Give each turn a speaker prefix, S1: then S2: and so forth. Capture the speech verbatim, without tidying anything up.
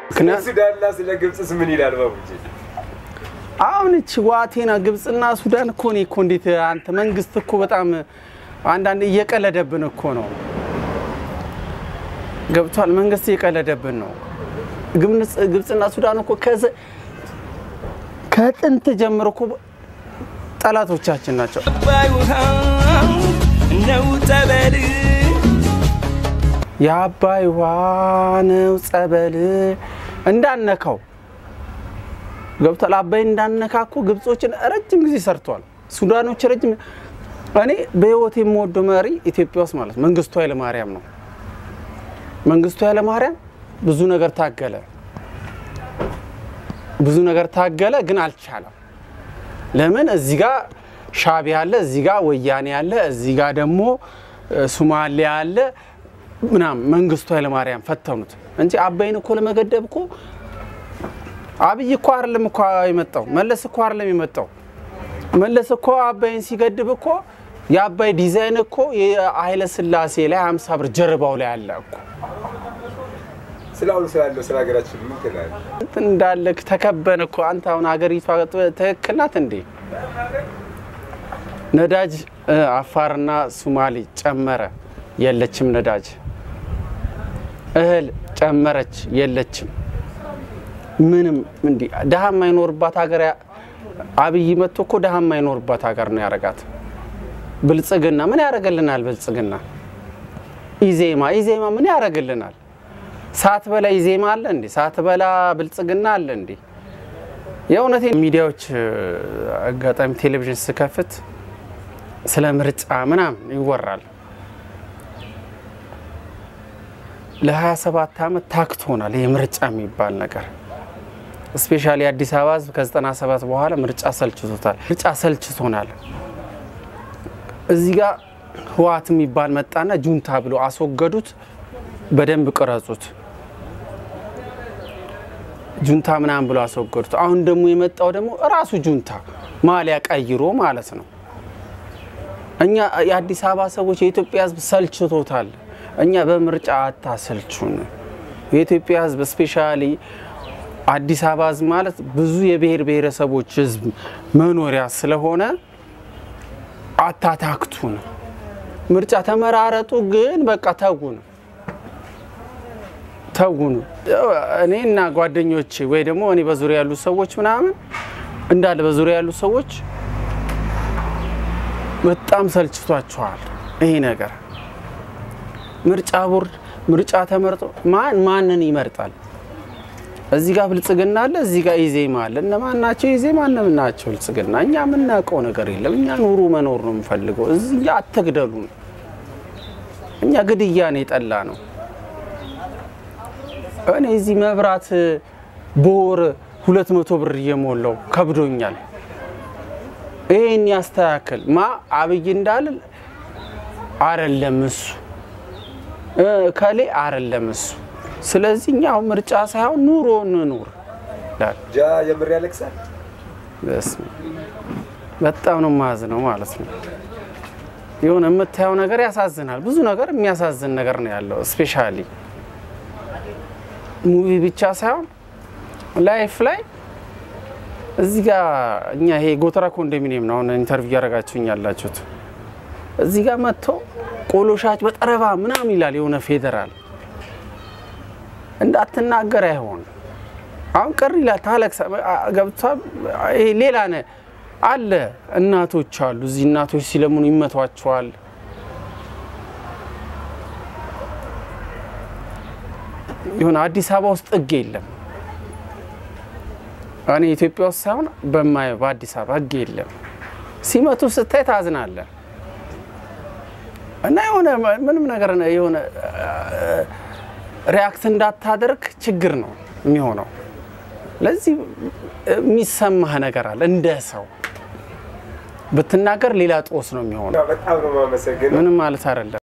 S1: ሱዳንና ስለ ግብጽስ ምን ይላል ባቡጂ
S2: አሁን እቺ ዋቴና ግብጽና ሱዳን እኮ ነው እኮ እንዴት አንተ መንግስት እኮ በጣም አንዳንድ እየቀለደብን እኮ ነው ገብቷል መንግስት እየቀለደብን ነው ግብጽ ግብጽና ሱዳን እኮ ከዘ ከጥንት ጀምሮ እኮ ጠላቶቻችን ናቸው ነው ጸበል ያባይ ዋነው ጸበል እንዳነካው ገብቷል አባይ እንዳነካኩ ግብጾችን ረጅም ጊዜ ሰርቷል ሱዳኖች ረጅም እኔ በህይወት የምወደው መሪ ኢትዮጵያ ውስጥ ማለት መንግስቱ ኃይለ ማርያም ነው መንግስቱ ኃይለ ማርያም ብዙ ነገር ታገለ ብዙ ነገር ታገለ ግን አልቻለም ለምን እዚህ ጋር ሻዕቢያ አለ እዚህ ጋር ወያኔ አለ እዚህ ጋር ደግሞ ሶማሊያ አለ ምናም መንግስቱ ኃይለ ማርያም ፈተኑት እንጂ አባይን እኮ ለመገደብ እኮ አብይ እኮ አይደለም እኮ የመጣው መለስ እኮ አይደለም የመጣው መለስ እኮ አባይን ሲገድብ እኮ የአባይ ዲዛይን እኮ የኃይለ ሥላሴ ላይ ሃምሳ ብር ጀርባው ላይ አለ እኮ
S1: ስላው ስላለው ስላገራችን ምን ይላል
S2: እንዳለክ ተከበነ እኮ አንተ አሁን ሀገሪቷ ተከክናት እንዴ ነዳጅ አፋርና ሶማሊ ጨመረ የለችም ነዳጅ እህል ጨመረች የለችም ምንም እንዴ ደሃም አይኖርባት ሀገር አብይ መጥቶ እኮ ደሃም አይኖርባት ሀገር ነው ያረጋት ብልጽግና ምን ያረጋልናል ብልጽግና ኢዜማ ኢዜማ ምን ያረጋልናል ሳት በላ ኢዜማ አለ እንዴ ሳት በላ ብልጽግና አለ እንዴ የውነቴ ሚዲያዎች አጋጣሚ ቴሌቪዥን ስከፍት ስለ ምርጫ ምናም ይወራል ለ27 አመት ታክቶናል የምርጫ የሚባል ነገር ስፔሻሊ አዲስ አበባ ከዘጠና ሰባት በኋላ ምርጫ ሰልችቶታል ምርጫ ሰልችቶናል እዚህ ጋር ህዋት የሚባል መጣና ጁንታ ብሎ አስወገዱት በደንብ ቀረጹት ጁንታ ምናም ብሎ አስወገዱት አሁን ደግሞ የመጣው ደግሞ ራሱ ጁንታ ማሊያ ቀይሮ ማለት ነው እኛ የአዲስ አበባ ሰዎች የኢትዮጵያ ህዝብ ሰልችቶታል እኛ በምርጫ አታሰልቹን የኢትዮጵያ ህዝብ ስፔሻሊ አዲስ አበባ ህዝብ ማለት ብዙ የብሔር ብሔረሰቦች ህዝብ መኖሪያ ስለሆነ አታታክቱን ምርጫ ተመራረጡ ግን በቃ ተጉን ተጉን እኔና ጓደኞቼ ወይ ደግሞ እኔ በዙሪያ ያሉ ሰዎች ምናምን እንዳለ በዙሪያ ያሉ ሰዎች በጣም ሰልችቷቸዋል ይሄ ነገር ምርጫ ቦርድ ምርጫ ተመርጦ ማን ማንን ይመርጣል እዚህ ጋር ብልጽግና አለ እዚህ ጋር ኢዜማ አለ እነማን ናቸው ኢዜማ እነማን ናቸው ብልጽግና እኛ ምንናቀው ነገር የለም እኛ ኑሩ መኖር ነው የምፈልገው እዚህ አትግደሉን እኛ ግድያ ነው የጠላ ነው እኔ እዚህ መብራት ቦር ሁለት መቶ ብር እየሞላው ከብዶኛል ይሄን ያስተካክል ማ አብይ እንዳል አይደለም እሱ ካለ አይደለም እሱ ስለዚህኛው ምርጫ ሳይሆን ኑሮ እንኑር
S1: ጃ የምር ያለክሳል
S2: በስመ በጣም ነው ማዝነው ማለት ነው የሆነ የምታየው ነገር ያሳዝናል ብዙ ነገር የሚያሳዝን ነገር ነው ያለው ስፔሻሊ ሙቪ ብቻ ሳይሆን ላይፍ ላይ እዚህ ጋር እኛ ይሄ ጎተራ ኮንዶሚኒየም ነው ኢንተርቪው ያረጋችሁኝ ያላችሁት እዚህ ጋር መጥቶ ቆሎሻች በጠረባ ምናም ይላል የሆነ ፌደራል እንዳትናገር አይሆን አሁን ቀር ይላል ታለክስ ገብታ ይሄ ሌላ ነ አለ እናቶች አሉ እዚህ እናቶች ሲለሙኑ ይመቷቸዋል ይሁን አዲስ አበባ ውስጥ ጥግ የለም አኔ ኢትዮጵያ ውስጥ ሳይሆን በማየው በአዲስ አበባ ጥግ የለም ሲመቱ ስታይ ታዝናለ እና የሆነ ምንም ነገር ነው የሆነ ሪአክት እንዳታደርግ ችግር ነው የሚሆነው ለዚህ የሚሰማህ ነገር አለ እንደ ሰው በትናገር ሌላ ጦስ ነው የሚሆነው
S1: በጣም ነው ማመሰግነው
S2: ምንም ማለት አይደለም